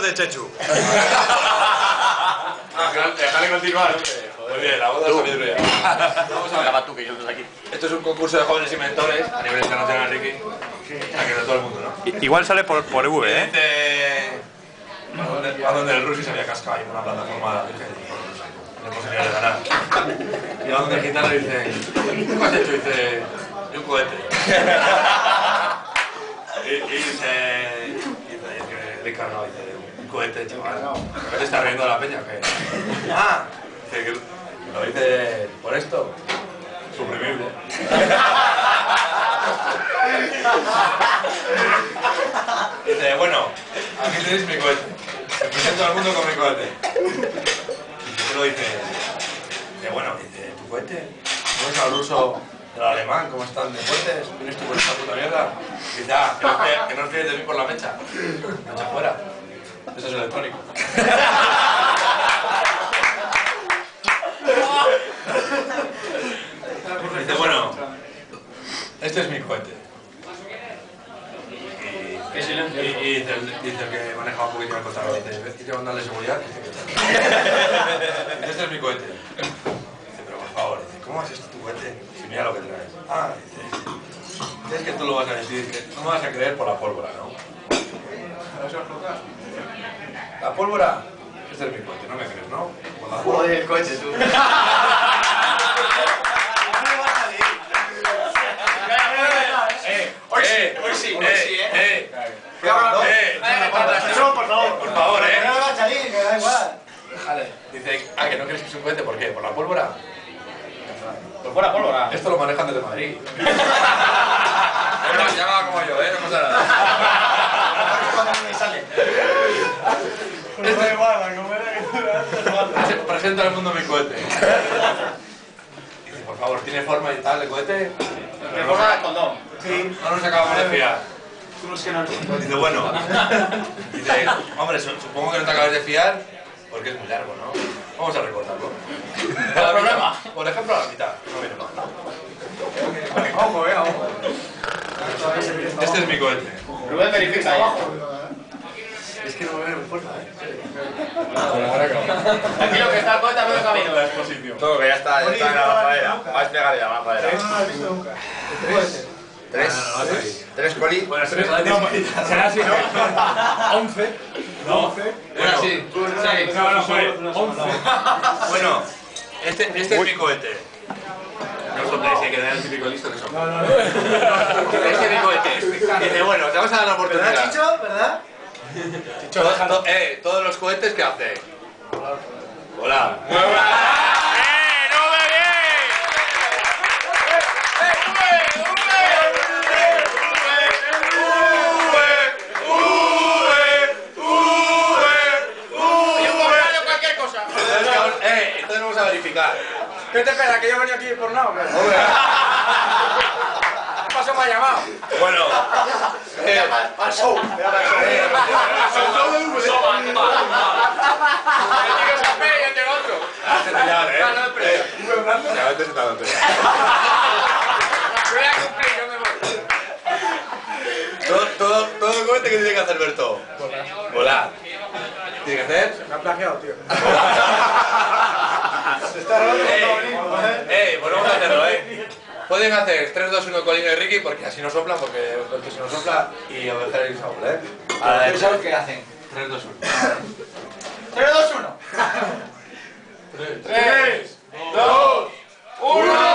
de Chechu. Déjale continuar, hombre. Muy bien, la voz de la sabiduría. Vamos a ver. Tú, que yo estoy aquí. Esto es un concurso de jóvenes inventores a nivel internacional, Ricky. O sea, que de todo el mundo, ¿no? Igual sale por V, ¿eh? A donde el Rusi se había cascado ahí en una plataforma de virgen. No posibilidad de ganar. Y a donde el gitano dice, ¿qué has hecho? Dice, un cohete. y dice, Ricardo, dice, un cohete, chaval. ¿Te está riendo de la peña o qué? Ah, dice que lo dice por esto. Suprimible. Dice, bueno, aquí tenéis mi cohete. Me presento al mundo con mi cohete. Y lo dice, bueno, dice, ¿tu cohete? ¿No es al ruso del alemán? ¿Cómo están de fuertes? ¿Vienes tú por esta puta mierda? Y dice, que no os fíes de mí por la mecha. Mecha fuera. Eso es electrónico. Dice, bueno, este es mi cohete. Y dice el que maneja un poquito el cotarro, dice que mandarle seguridad, dice que este es mi cohete. Dice, pero por favor, dice, ¿cómo has hecho tu cohete? Si mira lo que traes. Ah, dice, es que tú lo vas a decir, que no me vas a creer por la pólvora, ¿no? La pólvora, este es mi cohete, no me crees, ¿no? Joder, el coche, tú. Hoy sí, por favor, que da igual. Dice, que no crees que es un cohete, ¿por qué? ¿Por la pólvora? Por fuera pólvora. Esto lo manejan desde Madrid. Llama como yo, no pasa nada. Presenta al mundo mi cohete. Dice, por favor, ¿tiene forma y tal de cohete? De forma de condón. Sí. No nos acabamos de fiar. Dice, bueno. Dice, hombre, supongo que no te acabas de fiar porque es muy largo, ¿no? Vamos a recortarlo. ¿No hay problema? Por ejemplo, a la mitad. No viene mal. Vamos. Este es mi cohete. Rubén verifica ahí. Es que no me veo fuerza, Aquí lo que está el cohete a medio camino. Todo, que ya está en la lanzadera. Va a despegar ya la lanzadera. ¿Tres coli? Bueno, Será así, ¿no? 11. No. 11. Bueno, sí. Bueno, este es mi cohete. No sopléis, hay que dar el típico listo que sopla. Este es mi cohete. Dice, bueno, te vamos a dar la oportunidad. ¿Verdad, Chicho? ¿Verdad? Todos los cohetes que hace. Hola. Entonces vamos a verificar. ¿Qué te espera? ¿Que yo venía aquí por nada? ¿Qué pasó? Me ha llamado. Bueno. Al show. Todo el cohete que tiene que hacer Berto. Volar. ¿Tiene que hacer? Me ha plagiado, tío. Pues vamos a hacerlo, Pueden hacer 3, 2, 1 Colina y Ricky porque así no soplan, porque si no sopla y a dejar el Saúl, ¿Sabes qué hacen? 3, 2, 1. 3, 2, 1. 3, 2, 1.